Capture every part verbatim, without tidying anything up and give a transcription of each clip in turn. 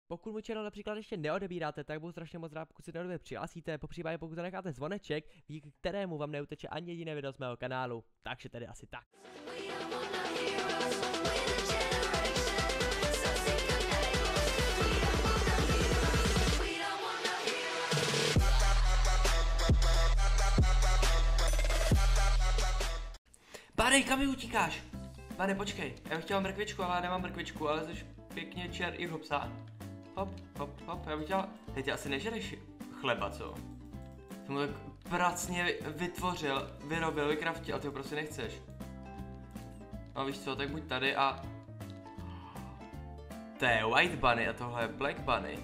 Pokud mu channel například ještě neodebíráte, tak budu strašně moc rád, pokud se do přihlásíte, popřípadě pokud zanecháte zvoneček, díky kterému vám neuteče ani jediné video z mého kanálu. Takže tedy asi tak. Pane, kam mi utíkáš? Pane, počkej, já bych chtěl mrkvičku, ale já nemám mrkvičku, ale jsi pěkně čer i hopsa. Hop, hop, hop, já bych chtěl... Teď asi nežereš chleba, co? Jsem mu tak pracně vytvořil, vyrobil, vykraftil, a ty ho prostě nechceš. No víš co, tak buď tady a... To je White Bunny a tohle je Black Bunny.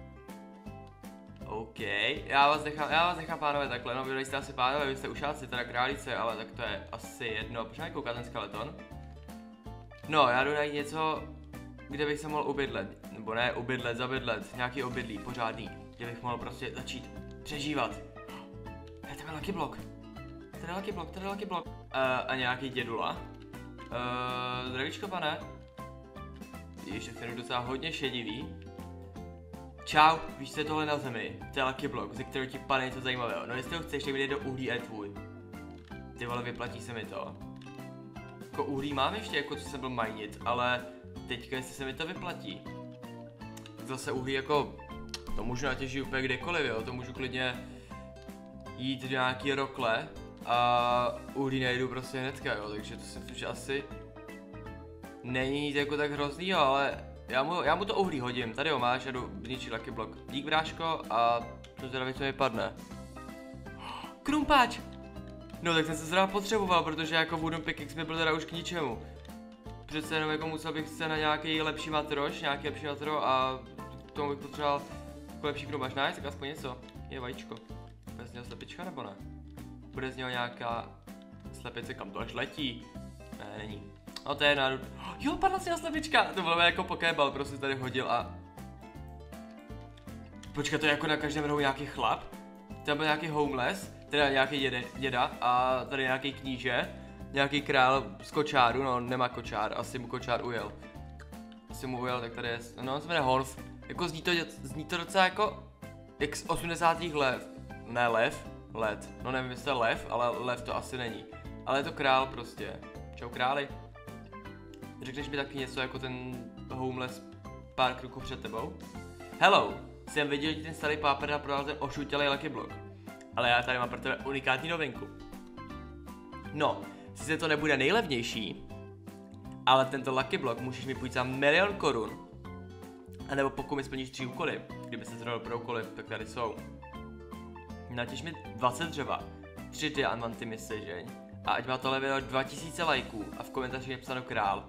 OK, já vás nechám, já vás nechám pánové takhle, no vy jste asi pánové, vy jste ušáci, teda králíce, ale tak to je asi jedno, proč mám koukat ten skeleton? No, já jdu najít něco, kde bych se mohl ubydlet, nebo ne ubydlet, zabydlet, nějaký obydlí, pořádný, kde bych mohl prostě začít přežívat. Je to Lucky Block, tady je Lucky Block, tady je Lucky Block. Uh, a nějaký dědula. Uh, zdravíčko pane. Ještě ten je docela hodně šedivý. Čau, víš co je tohle na zemi? To je Lucky Block, ze kterého ti padne něco zajímavého. No jestli ho chceš, tak jde do uhlí a je tvůj. Ty vole, vyplatí se mi to. Jako uhlí mám ještě, jako co jsem byl majnit, ale teďka jestli se mi to vyplatí. Zase uhlí jako, to můžu natěžit úplně kdekoliv, jo, to můžu klidně jít do nějaký rokle a uhlí najdu prostě hnedka, jo, takže to si myslím, že asi není nic jako tak hroznýho, ale já mu, já mu to uhlí hodím, tady ho máš, já jdu zničit Lucky Block. Dík bráško a to zdraví, co mi padne. Krumpáč! No tak jsem se zrovna potřeboval, protože jako wooden pickaxe mi byl teda už k ničemu. Přece jenom jako musel bych se na nějaký lepší matroš, nějaký lepší matro a k tomu bych potřeboval jako lepší krumpáč. Nice, tak aspoň něco. Je vajíčko. Bude z něho slepička nebo ne? Bude z něho nějaká slepice, kam to až letí? Ne, není. No to je nádu... Jo, padla si na slepička! To bylo jako pokébal, prostě tady hodil a... Počkej, to je jako na každém rohu nějaký chlap? Tam byl nějaký homeless, teda nějaký děde, děda a tady nějaký kníže, nějaký král z kočáru, no nemá kočár, asi mu kočár ujel. Asi mu ujel, tak tady je, no on se jmenuje Horf. Jako zní to, zní to docela jako, jak z osmdesátých let, ne lev, let, no nevím jestli to je lev, ale lev to asi není. Ale je to král prostě, čau králi. Řekneš mi taky něco jako ten homeless pár kroků před tebou? Hello, jsem viděl, že ten starý páperda prodal ten ošutělej Lucky Block. Ale já tady mám pro tebe unikátní novinku. No, sice to nebude nejlevnější, ale tento Lucky Block můžeš mi půjčit za milion korun. A nebo pokud mi splníš tři úkoly, kdyby se zrodil pro úkoly, tak tady jsou. Natěž mi dvacet dřeva, tři diamanty mi sežeň a ať má tohle video dva tisíce lajků a v komentáři je psáno král.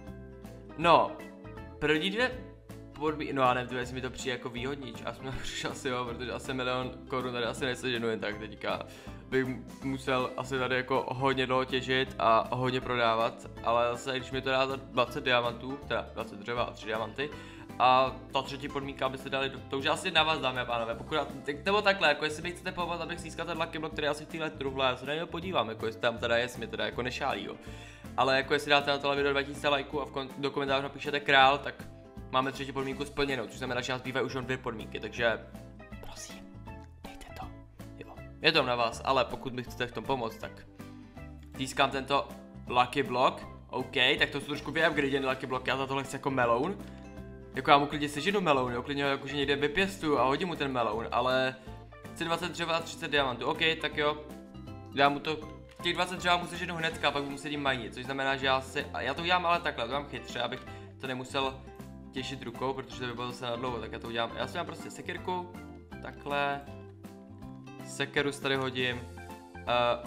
No, první dvě podmínky, no já nevím, jestli mi to přijde jako výhodníč, a jsme přišel asi jo, protože asi milion korun tady asi neseženu jen tak teďka. Bych musel asi tady jako hodně dlouho těžit a hodně prodávat, ale zase když mi to dá za dvacet diamantů, teda dvacet dřeva a tři diamanty, a ta třetí podmínka, abyste dali, to už asi na vás, dámy a pánové, pokud, nebo takhle, jako jestli mi chcete pomoct, abych získal ten Lucky Block, který asi v téhle truhle, já se na něho podívám, jako jestli tam teda je, jestli mi teda jako nešálí, jo. Ale jako jestli dáte na tohle video dva tisíce lajků a v do komentářů napíšete král, tak máme třetí podmínku splněnou, což znamená, že nás zbývají už jen dvě podmínky, takže prosím, dejte to, jo. Je to na vás, ale pokud mi chcete v tom pomoct, tak získám tento Lucky Block, OK, tak to jsou trošku vyupgradený Lucky Block, já za tohle chci jako meloun. Jako já mu klidně seženu meloun, jo, klidně ho jakože někde vypěstuju a hodím mu ten meloun, ale chci dvacet dřeva a třicet diamantů, OK, tak jo, dám mu to, těch dvacet dřeva mu seženu hnedka a pak mu musím majnit, což znamená, že já si, já to udělám ale takhle, to mám chytře, abych to nemusel těšit rukou, protože to by bylo zase na dlouho, tak já to udělám, já si dám prostě sekirku, takhle, sekeru tady hodím, uh,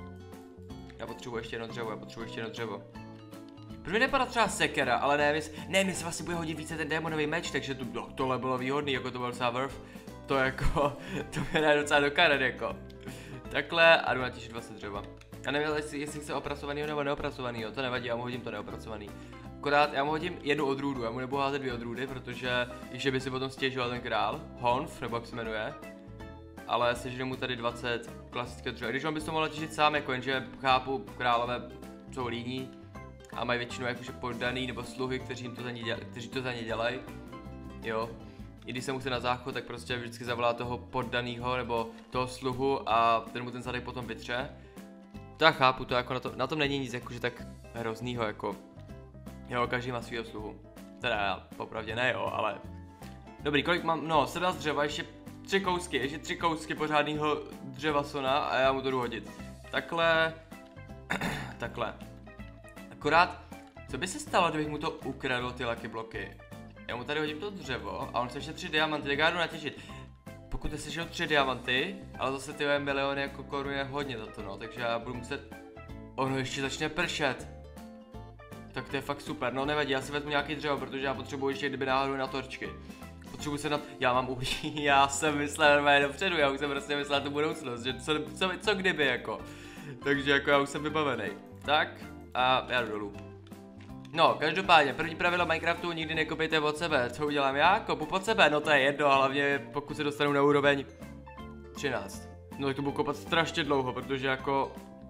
já potřebuji ještě jedno dřevo, já potřebuji ještě jedno dřevo. Proč mi nepadá třeba sekera, ale ne, mys, ne, mi se vlastně bude hodit více ten démonový meč, takže to, no, tohle bylo výhodný, jako to byl docela worth, to jako, to mě dá docela do karet, jako. Takhle a jdu natěšit dvacet dřeva. A nevím, jestli, jestli chce opracovanýho nebo neopracovanýho, to nevadí, já mu hodím to neopracovaný. Akorát já mu hodím jednu odrůdu, já mu nebudu házet dvě odrůdy, protože ještě by si potom stěžoval ten král, Honf, nebo jak se jmenuje. Ale seženu mu tady dvacet klasického dřeva, když on bys to mohl těšit sám, jako jenže chápu, králové jsou líní. A mají většinou jakože poddaný nebo sluhy, kteří, jim to za ně dělají, kteří to za ně dělají. Jo. i když se musí na záchod, tak prostě vždycky zavolá toho poddanýho nebo toho sluhu a ten mu ten zadek potom vytře. To já chápu, to jako na, to, na tom není nic jakože tak hroznýho jako. Jo, každý má svýho sluhu. Teda já popravdě ne jo, ale... Dobrý, kolik mám, no, sedm z dřeva, ještě tři kousky, ještě tři kousky pořádného dřeva sona a já mu to jdu hodit. Takhle... Takhle. Akorát, co by se stalo, kdybych mu to ukradl ty lucky bloky? Já mu tady hodím to dřevo a on chce ještě tři diamanty, tak já jdu natěžit. Pokud se sežil tři diamanty, ale zase ty miliony jako korun je hodně za to, no, takže já budu muset... Ono ještě začne pršet. Tak to je fakt super, no nevadí, já si vezmu nějaký dřevo, protože já potřebuji ještě kdyby náhodou na torčky. Potřebuji se na... Já mám uhlí, já jsem myslel normálně dopředu, já už jsem prostě myslel na tu budoucnost, že co, co, co kdyby jako. Takže jako já už jsem vybavený. Tak a já jdu dolů. No, každopádně, první pravidlo Minecraftu, nikdy nekopejte od sebe. Co udělám já? Kopu pod sebe, no to je jedno, hlavně pokud se dostanu na úroveň třináct. No tak to budu kopat strašně dlouho, protože jako...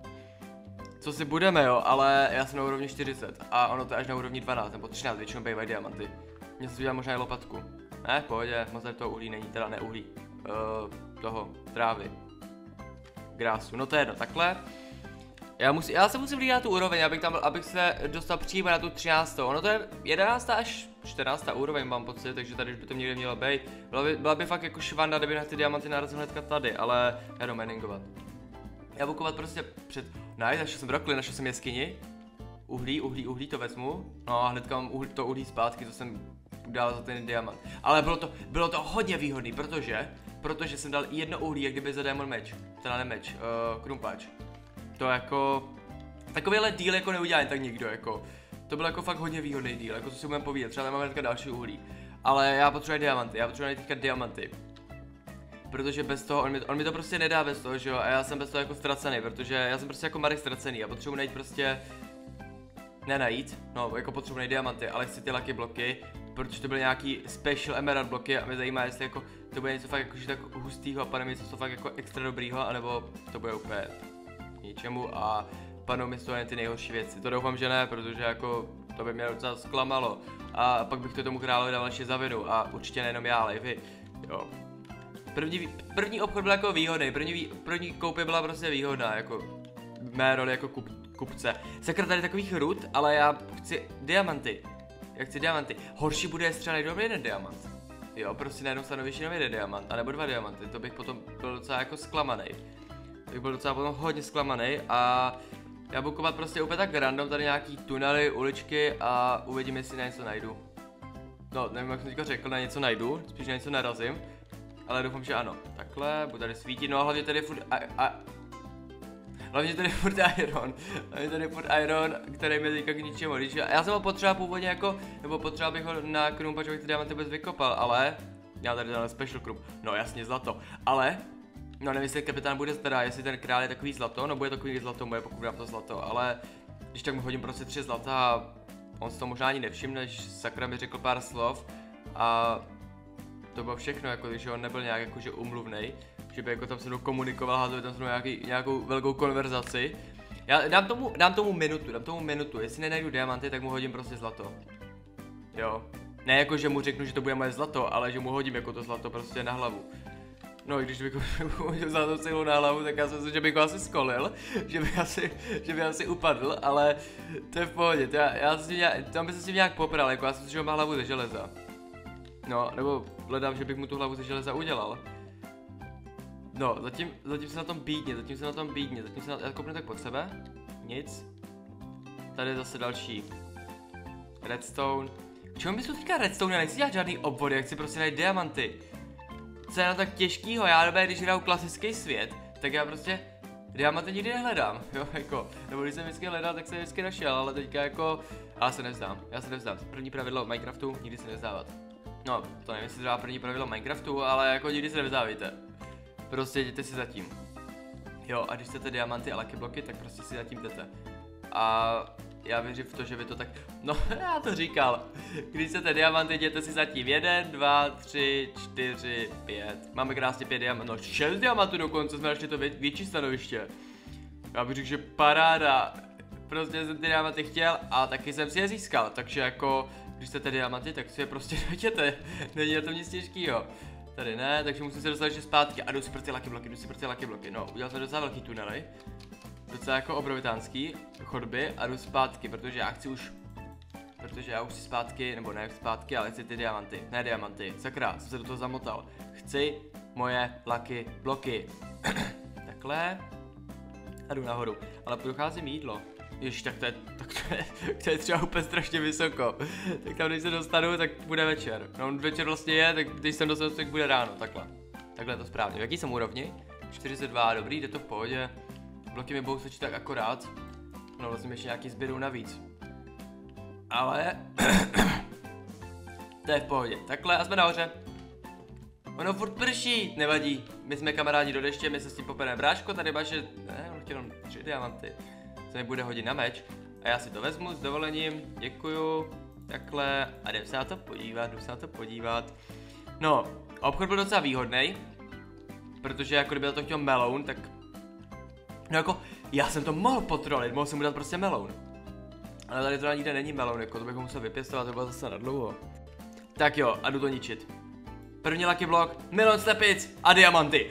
Co si budeme jo, ale já jsem na úrovni čtyřicet a ono to je až na úrovni dvanáct nebo třináct, většinou bývají diamanty. Mně se udělám možná i lopatku. Ne, v pohodě, moc tady toho uhlí není, teda ne uhlí. Uh, toho, trávy. Grásu, no to je jedno, takhle. Já, musí, já se musím hlídat tu úroveň, abych, tam, abych se dostal přímo na tu třináctou. Ono to je jedenáctá až čtrnáctá úroveň, mám pocit, takže tady už by to někde mělo být. Byla by, byla by fakt jako švanda, kdyby na ty diamanty narazil hnedka tady, ale já jdu miningovat. Já budu kovat prostě před... Nice, našel jsem brokoli, našel jsem jeskyni. Uhlí, uhlí, uhlí, to vezmu. No a hnedka mám uhlí, to uhlí zpátky, co jsem dal za ten diamant. Ale bylo to, bylo to hodně výhodný, protože... Protože jsem dal jedno uhlí, jak kdyby za diamond meč. Teda ne meč, uh, krumpáč. To jako... Takovýhle deal jako neudělá tak nikdo, jako. To byl jako fakt hodně výhodný deal, jako co si budeme povídat, třeba máme hnedka další uhlí. Ale já potřebuji diamanty, já potřebuji teďka diamanty. Protože bez toho, on mi, on mi to prostě nedá bez toho, že jo, a já jsem bez toho jako ztracený, protože já jsem prostě jako Marek ztracený a potřebuji najít prostě... Ne najít, no jako potřebuji najít diamanty, ale chci ty lucky bloky, protože to byly nějaký special emerald bloky a mě zajímá, jestli jako to bude něco fakt jakože tak hustýho a pane mi něco fakt jako extra dobrýho, anebo to bude úplně ničemu a padnou mi z toho jen ty nejhorší věci. To doufám, že ne, protože jako to by mě docela zklamalo a pak bych to tomu královi dal ještě za vinu a určitě nejenom já, ale i vy, jo. První, první obchod byl jako výhodný, první, první koupě byla prostě výhodná, jako mé roli jako kup, kupce. Sakra tady takových rud, ale já chci diamanty. Já chci diamanty. Horší bude střelit do jeden diamant. Jo, prostě na jednom stanovišti jenom jeden diamant, anebo dva diamanty, to bych potom byl docela jako zklamaný. Bych byl docela potom hodně zklamaný a já budu kovat prostě úplně tak random tady nějaký tunely, uličky a uvidím, jestli na něco najdu. No, nevím, jak jsem teďka řekl, na něco najdu, spíš na něco narazím. Ale doufám, že ano. Takhle, budu tady svítit, no a hlavně tady furt a, a... Hlavně tady furt iron. Hlavně tady furt iron, který mi teďka k ničemu. Když já, já jsem ho potřeboval původně jako, nebo potřeboval bych ho na krumpač, abych ty diamanty vůbec vykopal, ale... Já tady dám special krump, no jasně zlato, ale... No nevím, jestli kapitán bude teda, jestli ten král je takový zlato, no bude takový zlato, bude pokud dám to zlato, ale... Když tak mu hodím prostě tři zlata a... On si to možná ani nevšimne, než sakra mi řekl pár slov a... To bylo všechno, jako, že on nebyl nějak jakože umluvnej, že by jako tam se mnou komunikoval, házel tam se mnou nějaký, nějakou velkou konverzaci. Já dám tomu, dám tomu minutu, dám tomu minutu, jestli nenajdu diamanty, tak mu hodím prostě zlato. Jo. Ne jako, že mu řeknu, že to bude moje zlato, ale že mu hodím jako to zlato prostě na hlavu. No i když bych mu hodil zlatou cihlu na hlavu, tak já si myslím, že bych ho asi skolil, že by asi, že by asi upadl, ale to je v pohodě, to já, já si nějak, tam by se s tím nějak popral, jako já si myslím, že ho má hlavu ze železa. No, nebo hledám, že bych mu tu hlavu ze železa udělal. No, zatím, zatím se na tom bídně, zatím se na tom bídně, zatím se na... Já kopnu tak pod sebe. Nic. Tady je zase další. Redstone. Čemu bys tu říká redstone? Já nechci dělat žádný obvody, já chci prostě najít diamanty. Co je na tak těžkýho? Já době, když hraju klasický svět, tak já prostě diamanty nikdy nehledám, jo, jako. Nebo když jsem vždycky hledal, tak jsem vždycky našel, ale teďka jako... Ale se nevzdám, já se nevzdám. První pravidlo Minecraftu, nikdy se nevzdávat. No, to nevím, jestli to dá první pravidlo Minecraftu, ale jako nikdy se nevzdávejte. Prostě jděte si zatím. Jo, a když chcete diamanty a lucky bloky, tak prostě si zatím jdete. A já věřím v to, že vy to tak... No, já to říkal. Když chcete diamanty, jděte si zatím. Jeden, dva, tři, čtyři, pět. Máme krásně pět diamantů. No, šest diamantů dokonce, jsme našli to vě větší stanoviště. Já bych řekl, že paráda. Prostě jsem ty diamanty chtěl a taky jsem si je získal, takže jako... když chcete diamanty, tak si je prostě najděte, není na tom nic těžkýho. Tady ne, takže musím se dostat ještě zpátky a jdu si pro ty lucky bloky, jdu si pro ty lucky bloky, no, udělal jsem docela velký tunely, docela jako obrovitánský chodby a jdu zpátky, protože já chci už, protože já už si zpátky, nebo ne zpátky, ale chci ty diamanty, ne diamanty, sakra, jsem se do toho zamotal, chci moje lucky bloky, takhle a jdu nahoru, ale dochází mi jídlo. Ježiš, tak to je, tak to je, to je třeba úplně strašně vysoko. Tak tam, když se dostanu, tak bude večer. No, večer vlastně je, tak když jsem dostanu, tak bude ráno, takhle. Takhle je to správně. V jaký jsem úrovni? čtyřicet dva, dobrý, jde to v pohodě. Bloky mi budou stačit tak akorát. No, vlastně ještě nějaký sběrů navíc. Ale... to je v pohodě. Takhle a jsme nahoře. Ono furt prší, nevadí. My jsme kamarádi do deště, my se s tím popereme. Bráško, tady máš, ne, on chtěl jenom tři diamanty. Co mi bude hodit na meč. A já si to vezmu s dovolením, děkuju, takhle a jdem se na to podívat, jdu se na to podívat. No, obchod byl docela výhodný, protože jako kdyby to chtěl meloun, tak... No jako, já jsem to mohl potrolit, mohl jsem mu dát prostě meloun. Ale tady to nikde není meloun, jako to bych musel vypěstovat, to bylo zase na dlouho. Tak jo, a jdu to ničit. První lucky block, melon slepic a diamanty.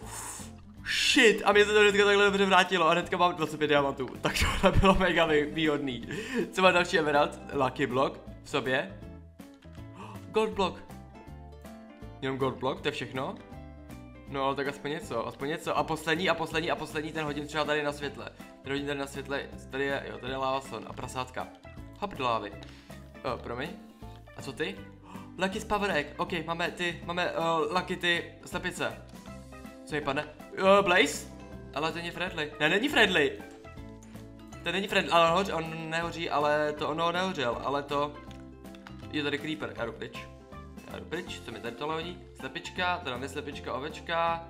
Shit, a mě se to hnedka takhle dobře vrátilo a hnedka mám dvacet pět diamantů, tak to bylo mega výhodný. Co má další emerald? Lucky block v sobě. Gold block. Jenom gold block, to je všechno? No ale tak aspoň něco, aspoň něco. A poslední, a poslední, a poslední, ten hodím třeba tady na světle. Ten hodím tady na světle, tady je, jo, tady je lavason a prasátka. Hop do lávy. O, promiň. A co ty? Lucky Power Egg, ok, máme ty, máme uh, Lucky ty slepice. Co mi padne? Uh, Blaze? Ale to není friendly. Ne, není friendly. To není friendly, ale on, hoř, on nehoří, ale to ono nehořel, ale to... Je tady creeper, já jdu pryč. Já jdu pryč, co mi tady tohle hodí? Slepička, teda ne slepička, ovečka.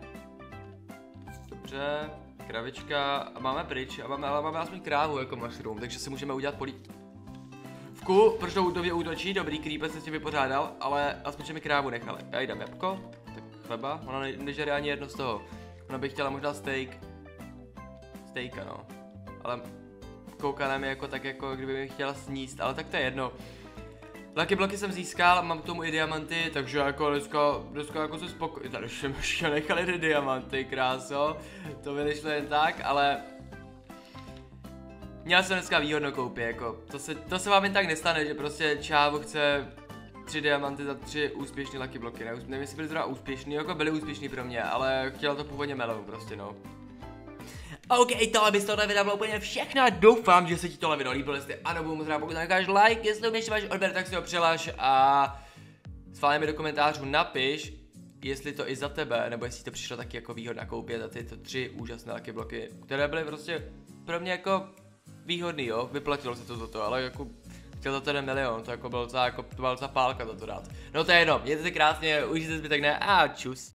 Dobře, kravička, a máme pryč, a máme, ale máme aspoň krávu jako mushroom, takže si můžeme udělat polí... Vku, proč to útově útočí, dobrý, creeper se s tím vypořádal, ale aspoň, že mi krávu nechali. Já jí dám jabko, tak chleba, ona ne, nežere ani jedno z toho. Ona by chtěla možná steak. Steaka, no. Ale kouká na mě jako tak, jako kdyby mi chtěla sníst, ale tak to je jedno. Lucky bloky jsem získal, mám k tomu i diamanty, takže jako dneska, dneska jako se spokojí. Tady už ještě nechali ty diamanty, kráso. To by nešlo jen tak, ale... Měl jsem dneska výhodnou koupě, jako, to se, to se vám jen tak nestane, že prostě Čávo chce tři diamanty za tři úspěšné lucky bloky, ne, nevím, jestli byly zrovna úspěšný, jako byly úspěšný pro mě, ale chtěla to původně melon prostě, no. OK, tohle by z tohle videa bylo úplně všechno, doufám, že se ti tohle video líbilo, jestli ano, budu moc rád, pokud necháš like, jestli umíš máš odběr, tak si ho přihlaš a schválně mi do komentářů napiš, jestli to i za tebe, nebo jestli to přišlo taky jako výhodná koupě za tyto tři úžasné lucky bloky, které byly prostě pro mě jako výhodný, jo, vyplatilo se to za to, ale jako chtěl za to jeden milion, to jako bylo docela, jako, to byla docela pálka za to dát. No to je jedno, mějte se krásně, užijte zbytek, ne, a čus.